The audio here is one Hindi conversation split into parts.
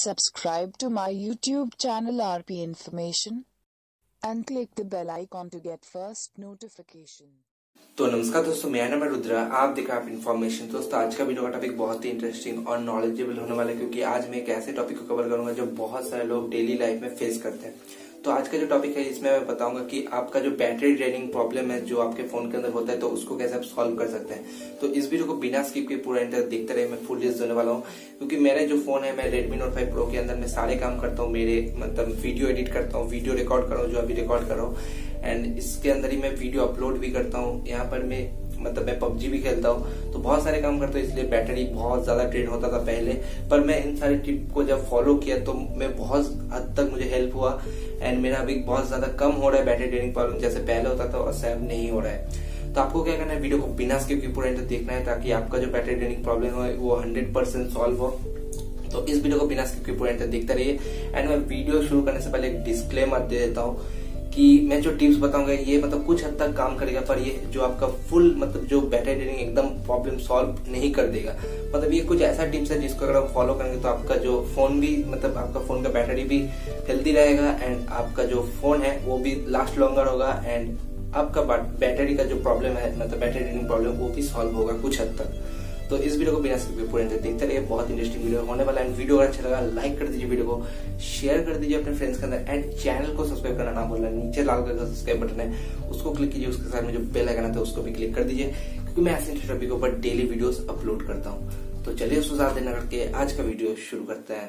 subscribe to my YouTube channel RP Information and click the bell icon to get first notification. तो नमस्कार दोस्तों, मेरा नाम है रुद्रा, आप देख रहे हैं आप इन्फॉर्मेशन। दोस्तों आज का वीडियो का टॉपिक बहुत ही इंटरेस्टिंग और नॉलेजेबल होने वाला है, क्योंकि आज मैं एक ऐसे टॉपिक को कवर करूंगा जो बहुत सारे लोग डेली लाइफ में फेस करते हैं। तो आज का जो टॉपिक है इसमें मैं बताऊंगा कि आपका जो बैटरी ड्रेनिंग प्रॉब्लम है जो आपके फोन के अंदर होता है, तो उसको कैसे आप सॉल्व कर सकते हैं। तो इस वीडियो को बिना स्किप के पूरा एंड तक देखते रहे। मैं फुल डिटेल्स देने वाला हूँ, क्योंकि मेरा जो फोन है, मैं Redmi Note 5 Pro के अंदर मैं सारे काम करता हूँ। मेरे मतलब वीडियो एडिट करता हूँ, वीडियो रिकॉर्ड कर रहा हूँ, जो अभी रिकॉर्ड कर रहा हूँ, एंड इसके अंदर ही मैं वीडियो अपलोड भी करता हूँ। यहाँ पर मैं मैं PUBG भी खेलता हूँ, तो बहुत सारे काम करता हूँ, इसलिए बैटरी बहुत ज्यादा ड्रेन होता था पहले। पर मैं इन सारी टिप को जब फॉलो किया तो मैं बहुत हद तक मुझे हेल्प हुआ, एंड मेरा अभी बहुत ज्यादा कम हो रहा है बैटरी ड्रेनिंग प्रॉब्लम। जैसे पहले होता था वैसे अब नहीं हो रहा है। तो आपको क्या करना है, वीडियो को बिना स्किप किए पूरा देखना है, ताकि आपका जो बैटरी ड्रेनिंग प्रॉब्लम है वो 100% सॉल्व हो। तो इस वीडियो को बिना स्किप किए पूरा देखते रहिए। एंड मैं वीडियो शुरू करने से पहले एक डिस्क्लेमर दे देता हूँ कि मैं जो टिप्स बताऊंगा ये कुछ हद तक काम करेगा, पर ये जो आपका फुल जो बैटरी ड्रेनिंग एकदम प्रॉब्लम सॉल्व नहीं कर देगा। ये कुछ ऐसा टिप्स है जिसको अगर आप फॉलो करेंगे तो आपका जो फोन भी आपका फोन का बैटरी भी हेल्दी रहेगा, एंड आपका जो फोन है वो भी लास्ट लॉन्गर होगा, एंड आपका बैटरी का जो प्रॉब्लम है बैटरी ड्रेनिंग प्रॉब्लम वो भी सॉल्व होगा कुछ हद तक। तो इस वीडियो को बिना स्किप पूरे देखते रहिए, बहुत इंटरेस्टिंग वीडियो होने वाला है। वीडियो अगर अच्छा लगा लाइक कर दीजिए, वीडियो को शेयर कर दीजिए अपने फ्रेंड्स के अंदर, एंड चैनल को सब्सक्राइब करना ना भूलना। नीचे लाल कलर का सब्सक्राइब बटन है, उसको क्लिक कीजिए, उसके साथ में जो बेल आइकन आता है उसको भी क्लिक कर दीजिए, क्योंकि मैं ऐसे टॉपिक के ऊपर डेली वीडियोस अपलोड करता हूँ। तो चलिए उसको साथ देना करके आज का वीडियो शुरू करते हैं।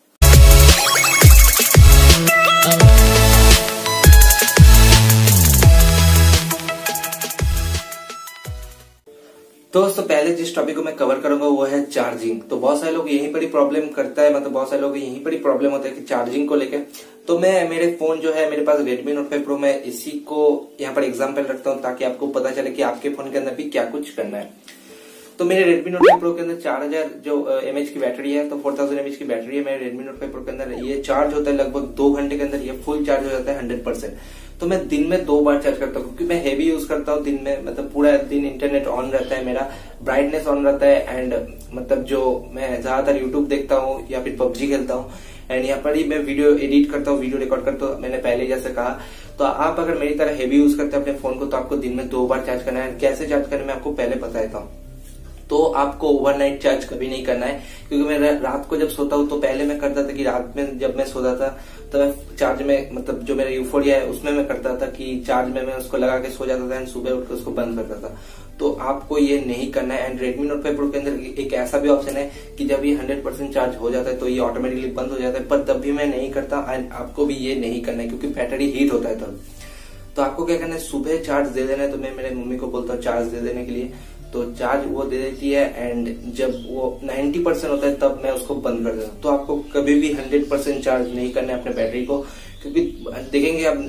तो दोस्तों पहले जिस टॉपिक को मैं कवर करूंगा वो है चार्जिंग। तो बहुत सारे लोग यहीं पर ही प्रॉब्लम करता है, बहुत सारे लोग यहीं पर ही प्रॉब्लम होता है कि चार्जिंग को लेकर। तो मैं मेरे फोन जो है मेरे पास Redmi Note 5 Pro, मैं इसी को यहाँ पर एग्जाम्पल रखता हूँ ताकि आपको पता चले कि आपके फोन के अंदर भी क्या कुछ करना है। तो मेरे Redmi Note 5 Pro के अंदर 4000 जो mAh की बैटरी है, तो 4000 mAh की बैटरी है मेरे Redmi Note 5 Pro के अंदर। ये चार्ज होता है लगभग 2 घंटे के अंदर, ये फुल चार्ज हो जाता है 100%। तो मैं दिन में 2 बार चार्ज करता हूँ, क्योंकि मैं हेवी यूज करता हूँ दिन में। पूरा दिन इंटरनेट ऑन रहता है, मेरा ब्राइटनेस ऑन रहता है, एंड जो मैं ज्यादातर यूट्यूब देखता हूँ या फिर PUBG खेलता हूँ, एंड यहाँ पर ही मैं वीडियो एडिट करता हूँ, वीडियो रिकॉर्ड करता हूँ। मैंने पहले जैसे कहा, तो आप अगर मेरी तरह हेवी यूज करते हैं अपने फोन को, तो आपको दिन में 2 बार चार्ज करना है। कैसे चार्ज करना है मैं आपको पहले बता देता हूँ। तो आपको ओवरनाइट चार्ज कभी नहीं करना है, क्योंकि मैं रात को जब सोता हूँ तो पहले मैं करता था कि रात में जब मैं सोता था तो मैं चार्ज में जो मेरा यूफोरिया है उसमें मैं करता था कि चार्ज में मैं उसको लगा के सो जाता था, एंड सुबह उठ के उसको बंद करता था। तो आपको ये नहीं करना है। एंड Redmi Note 5 Pro के अंदर एक ऐसा भी ऑप्शन है कि जब ये 100% चार्ज हो जाता है तो ये ऑटोमेटिकली बंद हो जाता है, पर तब भी मैं नहीं करता, एंड आपको भी ये नहीं करना है, क्योंकि बैटरी हीट होता है तब। तो आपको क्या करना है, सुबह चार्ज दे देना है। तो मैं मेरे मम्मी को बोलता हूँ चार्ज दे देने के लिए, तो चार्ज वो दे देती है, एंड जब वो 90% होता है तब मैं उसको बंद कर देता हूँ। तो आपको कभी भी 100% चार्ज नहीं करना है अपने बैटरी को, क्योंकि देखेंगे अब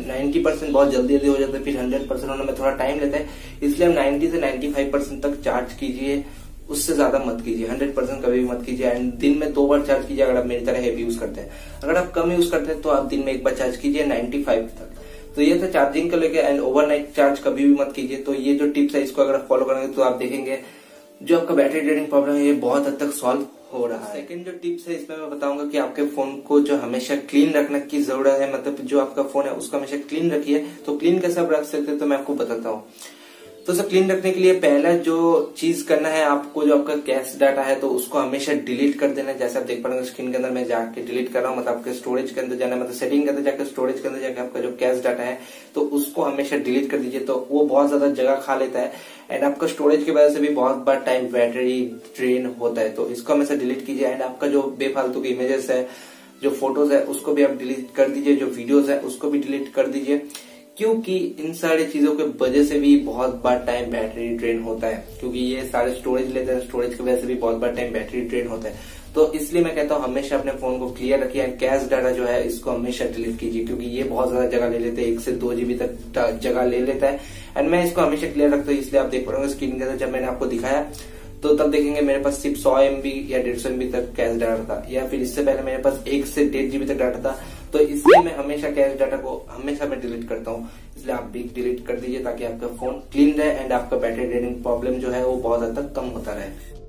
90% बहुत जल्दी हो जाता है, फिर 100% होने में थोड़ा टाइम लेता है। इसलिए हम 90 से 95% तक चार्ज कीजिए, उससे ज्यादा मत कीजिए, 100% कभी भी मत कीजिए। एंड दिन में 2 बार चार्ज कीजिए अगर आप मेरी तरह हेवी यूज करते हैं। अगर आप कम यूज करते हैं तो आप दिन में 1 बार चार्ज कीजिए 95 तक। तो ये था चार्जिंग को लेके, एंड ओवरनाइट चार्ज कभी भी मत कीजिए। तो ये जो टिप्स है इसको अगर आप फॉलो करेंगे तो आप देखेंगे जो आपका बैटरी ड्रेनिंग प्रॉब्लम है ये बहुत हद तक सॉल्व हो रहा है। सेकंड जो टिप्स है इसमें मैं बताऊंगा कि आपके फोन को जो हमेशा क्लीन रखने की जरूरत है, जो आपका फोन है उसको हमेशा क्लीन रखिए। तो क्लीन कैसे आप रख सकते हैं तो मैं आपको बताता हूँ। तो सब क्लीन रखने के लिए पहला जो चीज करना है आपको, जो आपका कैश डाटा है तो उसको हमेशा डिलीट कर देना है। जैसे आप देख पा रहे हैं स्क्रीन के अंदर मैं जाके डिलीट कर रहा हूँ, आपके स्टोरेज के अंदर जाना है, सेटिंग के अंदर जाकर स्टोरेज के अंदर जाकर आपका जो कैश डाटा है तो उसको हमेशा डिलीट कर दीजिए। तो वो बहुत ज्यादा जगह खा लेता है, एंड आपका स्टोरेज की वजह से भी बहुत बार टाइम बैटरी ड्रेन होता है। तो इसको हमेशा डिलीट कीजिए, एंड आपका जो बेफालतू की इमेजेस है, जो फोटोज है उसको भी आप डिलीट कर दीजिए, जो वीडियोज है उसको भी डिलीट कर दीजिए, क्योंकि इन सारी चीजों के वजह से भी बहुत बार टाइम बैटरी ड्रेन होता है, क्योंकि ये सारे स्टोरेज लेते हैं, स्टोरेज की वजह से भी बहुत बार टाइम बैटरी ड्रेन होता है। तो इसलिए मैं कहता हूँ हमेशा अपने फोन को क्लियर रखिए, एंड कैश डाटा जो है इसको हमेशा डिलीट कीजिए, क्योंकि ये बहुत ज्यादा जगह ले लेते हैं, 1 से 2 GB तक जगह ले लेता है। एंड मैं इसको हमेशा क्लियर रखता हूँ, इसलिए आप देख पाओगे स्क्रीन के अंदर जब मैंने आपको दिखाया तो तब देखेंगे मेरे पास सिर्फ 100 MB या 150 MB तक कैश डाटा था, या फिर इससे पहले मेरे पास 1 से 1.5 GB तक डाटा था। तो इसलिए मैं हमेशा कैश डाटा को हमेशा मैं डिलीट करता हूँ, इसलिए आप भी डिलीट कर दीजिए ताकि आपका फोन क्लीन रहे, एंड आपका बैटरी ड्रेनिंग प्रॉब्लम जो है वो बहुत हद तक कम होता रहे।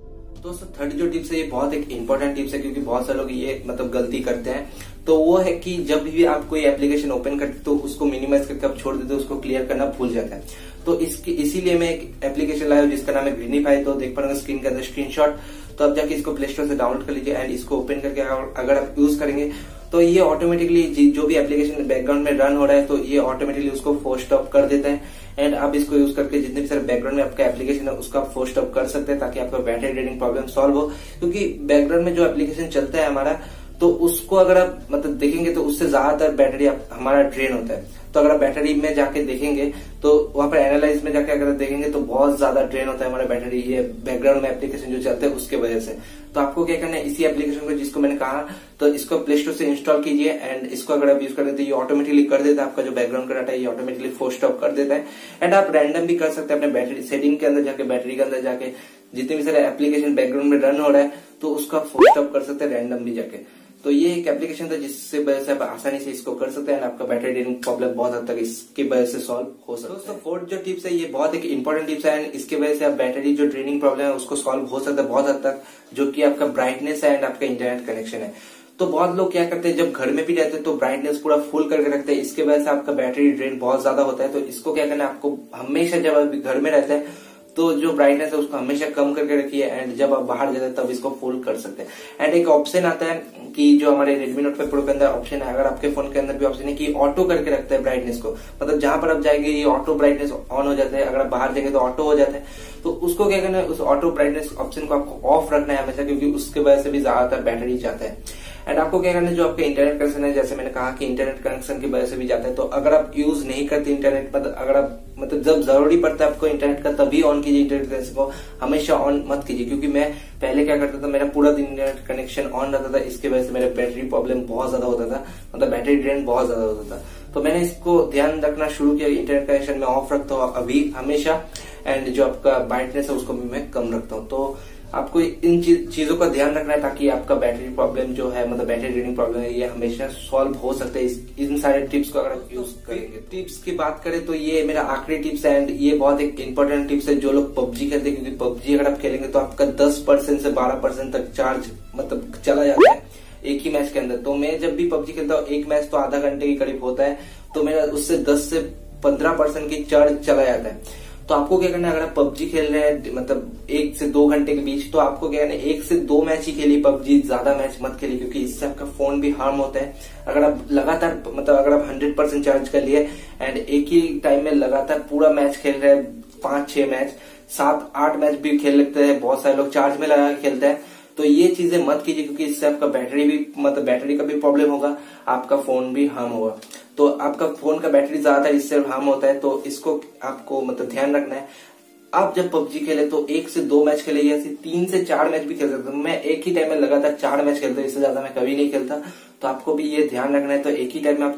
दोस्तों थर्ड जो टिप्स है ये बहुत एक इंपॉर्टेंट टिप्स है, क्योंकि बहुत सारे लोग ये गलती करते हैं। तो वो है कि जब भी आप कोई एप्लीकेशन ओपन करते तो उसको मिनिमाइज करके आप छोड़ देते हो, उसको क्लियर करना भूल जाते हैं। तो इसीलिए मैं एक एप्लीकेशन लाया हूं जिसका नाम है ग्रीनिफाई। तो देख पाएंगे स्क्रीन के अंदर स्क्रीनशॉट। तो आप जाके इसको प्ले स्टोर से डाउनलोड कर लीजिए एंड इसको ओपन करके अगर आप यूज करेंगे तो ये ऑटोमेटिकली जो भी एप्लीकेशन बैकग्राउंड में रन हो रहा है तो ये ऑटोमेटिकली उसको फोर्स स्टॉप कर देता है। एंड आप इसको यूज करके जितने भी सारे बैकग्राउंड में आपका एप्लीकेशन है उसका आप फोर्स स्टॉप कर सकते हैं, ताकि आपका बैटरी ड्रेनिंग प्रॉब्लम सॉल्व हो। क्योंकि बैकग्राउंड में जो एप्लीकेशन चलता है हमारा, तो उसको अगर आप देखेंगे तो उससे ज्यादातर बैटरी हमारा ड्रेन होता है। तो अगर आप बैटरी में जाके देखेंगे तो वहां पर एनालाइज में जाके अगर देखेंगे तो बहुत ज्यादा ड्रेन होता है हमारा बैटरी, ये बैकग्राउंड में एप्लीकेशन जो चलते हैं उसके वजह से। तो आपको क्या करना है, इसी एप्लीकेशन को जिसको मैंने कहा तो इसको प्ले स्टोर से इंस्टॉल कीजिए एंड इसको अगर आप यूज करते तो ये ऑटोमेटिकली कर देता है, आपका जो बैकग्राउंड का डाटा है ये ऑटोमेटिकली फोर्स स्टॉप कर देता है। एंड आप रैंडम भी कर सकते हैं अपने बैटरी सेटिंग के अंदर जाके, बैटरी के अंदर जाके जितने भी सारे एप्लीकेशन बैकग्राउंड में रन हो रहा है तो उसका फोर्स स्टॉप कर सकते हैं रैंडम भी जाके। तो ये एक एप्लीकेशन था जिससे वजह से आप आसानी से इसको कर सकते हैं। आपका बैटरी ड्रेनिंग प्रॉब्लम बहुत हद तक इसकी वजह से सॉल्व हो सकता है। दोस्तों फोर्थ जो टिप्स है ये बहुत एक इंपॉर्टेंट टिप्स है एंड इसके वजह से आप बैटरी जो ड्रेनिंग प्रॉब्लम है उसको सॉल्व हो सकता है बहुत हद तक, जो कि आपका ब्राइटनेस है एंड आपका इंटरनेट कनेक्शन है। तो बहुत लोग क्या करते हैं, जब घर में भी रहते हैं तो ब्राइटनेस पूरा फुल करके रखते हैं, इसके वजह से आपका बैटरी ड्रेन बहुत ज्यादा होता है। तो इसको क्या करना है, आपको हमेशा जब आप घर में रहते हैं तो जो ब्राइटनेस है उसको हमेशा कम करके रखिए एंड जब आप बाहर जाते हैं तब इसको फुल कर सकते हैं। एंड एक ऑप्शन आता है कि जो हमारे Redmi Note 5 Pro के अंदर ऑप्शन है, अगर आपके फोन के अंदर भी ऑप्शन है कि ऑटो करके रखता है ब्राइटनेस को, जहां पर आप जाएंगे ये ऑटो ब्राइटनेस ऑन हो जाता है, अगर आप बाहर जाएंगे तो ऑटो हो जाता है। तो उसको क्या करना है, उस ऑटो ब्राइटनेस ऑप्शन को आपको ऑफ रखना है हमेशा, क्योंकि उसके वजह से भी ज्यादातर बैटरी जाता है। एंड आपको क्या करना है, जो आपका इंटरनेट कनेक्शन है, जैसे मैंने कहा कि इंटरनेट कनेक्शन की वजह से भी जाता है, तो अगर आप यूज नहीं करते इंटरनेट, अगर आप जब जरूरी पड़ता है आपको इंटरनेट का तभी ऑन कीजिए इंटरनेट कनेक्शन को, हमेशा ऑन मत कीजिए। क्योंकि मैं पहले क्या करता था, मेरा पूरा दिन इंटरनेट कनेक्शन ऑन रहता था, इसके वजह से मेरा बैटरी प्रॉब्लम बहुत ज्यादा होता था, बैटरी ड्रेन बहुत ज्यादा होता था। तो मैंने इसको ध्यान रखना शुरू किया, इंटरनेट कनेक्शन में ऑफ रखता हूँ अभी हमेशा, एंड जो आपका ब्राइटनेस है उसको भी मैं कम रखता हूँ। तो आपको इन चीजों का ध्यान रखना है ताकि आपका बैटरी प्रॉब्लम जो है, बैटरी ड्रेनिंग प्रॉब्लम है, ये हमेशा सॉल्व हो सकता है इन सारे टिप्स को अगर आप यूज करेंगे। टिप्स की बात करें तो ये मेरा आखिरी टिप्स है एंड ये बहुत एक इंपॉर्टेंट टिप्स है जो लोग PUBG खेलते हैं, क्योंकि PUBG अगर आप खेलेंगे तो आपका 10% से 12% तक चार्ज चला जाता है एक ही मैच के अंदर। तो मैं जब भी PUBG खेलता हूँ, एक मैच तो आधा घंटे के करीब होता है, तो मेरा उससे 10 से 15% की चार्ज चला जाता है। तो आपको क्या करना है, अगर आप PUBG खेल रहे हैं 1 से 2 घंटे के बीच, तो आपको क्या करना है, 1 से 2 मैच ही खेलिए PUBG, ज्यादा मैच मत खेलिए, क्योंकि इससे आपका फोन भी हार्म होता है। अगर आप लगातार अगर आप 100% चार्ज कर लिए एंड एक ही टाइम में लगातार पूरा मैच खेल रहे हैं, 5-6 मैच, 7-8 मैच भी खेल लेते हैं, बहुत सारे लोग चार्ज में लगा के खेलते हैं, तो ये चीजें मत कीजिए, क्योंकि इससे आपका बैटरी भी बैटरी का भी प्रॉब्लम होगा, आपका फोन भी हार्म होगा। तो आपका फोन का बैटरी ज्यादा इससे हार्म होता है, तो इसको आपको ध्यान रखना है। आप जब PUBG खेले तो 1 से 2 मैच खेले या 3 से 4 मैच भी खेल सकते हो। मैं एक ही टाइम में लगातार 4 मैच खेलता हूँ, इससे ज्यादा मैं कभी नहीं खेलता। तो आपको भी ये ध्यान रखना है। तो एक ही टाइम में आप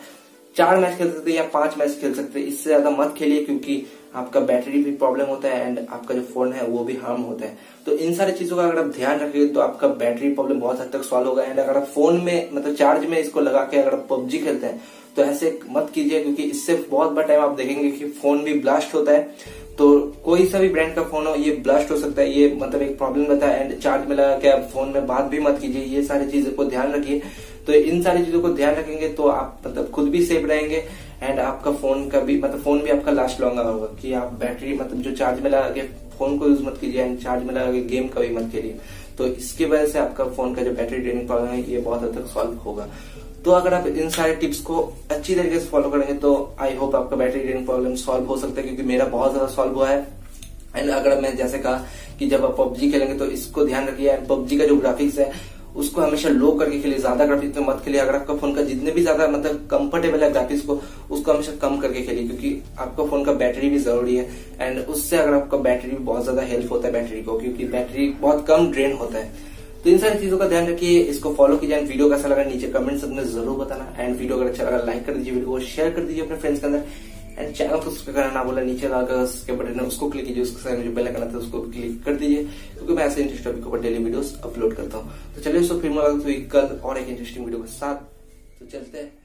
4 मैच खेल सकते हैं या 5 मैच खेल सकते हैं, इससे ज्यादा मत खेलिए, क्योंकि आपका बैटरी भी प्रॉब्लम होता है एंड आपका जो फोन है वो भी हार्म होता है। तो इन सारी चीजों का अगर आप ध्यान रखेंगे तो आपका बैटरी प्रॉब्लम बहुत हद तक सॉल्व होगा। एंड अगर आप फोन में चार्ज में इसको लगा के अगर आप PUBG खेलते हैं तो ऐसे मत कीजिए, क्योंकि इससे बहुत बड़ा टाइम आप देखेंगे कि फोन भी ब्लास्ट होता है। तो कोई सा भी ब्रांड का फोन हो, ये ब्लास्ट हो सकता है, ये एक प्रॉब्लम रहता है। एंड चार्ज में लगा के आप फोन में बात भी मत कीजिए, ये सारी चीजों को ध्यान रखिए। तो इन सारी चीजों को ध्यान रखेंगे तो आप खुद भी सेफ रहेंगे एंड आपका फोन का भी फोन भी आपका लास्ट लॉन्ग होगा, कि आप बैटरी जो चार्ज में लगा के फोन को यूज मत कीजिए एंड चार्ज में लगा के गेम का भी मत खेलिए। तो इसकी वजह से आपका फोन का जो बैटरी ड्रेनिंग प्रॉब्लम है ये बहुत हद तक सॉल्व होगा। तो अगर आप इन सारे टिप्स को अच्छी तरीके से फॉलो करेंगे तो आई होप आपका बैटरी ड्रेनिंग प्रॉब्लम सॉल्व हो सकता है, क्योंकि मेरा बहुत ज्यादा सॉल्व हुआ है। एंड अगर मैं जैसे कहा कि जब आप PUBG खेलेंगे तो इसको ध्यान रखिए। एंड PUBG का जो ग्राफिक्स है उसको हमेशा लो करके खेलिए, ज्यादा ग्राफिक्स में मत खेलिए। अगर आपका फोन का जितने भी ज्यादा कंफर्टेबल है ग्राफिक्स को, उसको हमेशा कम करके खेलिए, क्योंकि आपका फोन का बैटरी भी जरूरी है। एंड उससे अगर आपका बैटरी भी बहुत ज्यादा हेल्प होता है बैटरी को, क्योंकि बैटरी बहुत कम ड्रेन होता है। तो इन सारी चीजों का ध्यान रखिए, इसको फॉलो कीजिए। एंड वीडियो कैसा लगा नीचे कमेंट सेक्शन में जरूर बताना। एंड वीडियो अगर अच्छा लगा लाइक कर दीजिए, वीडियो को शेयर कर दीजिए अपने फ्रेंड्स के अंदर। एंड चैनल को सब्सक्राइब करना ना बोला, नीचे लगा उसके बटन है उसको क्लिक कीजिए, उसके साथ में जो बेल आइकन आता है उसको क्लिक कर दीजिए, क्योंकि मैं ऐसे इंटरेस्टिंग टॉपिक पर डेली वीडियोस अपलोड करता हूँ। तो चलिए दोस्तों फिर मुलाकात हुई कल और एक इंटरेस्टिंग वीडियो के साथ। तो चलते हैं।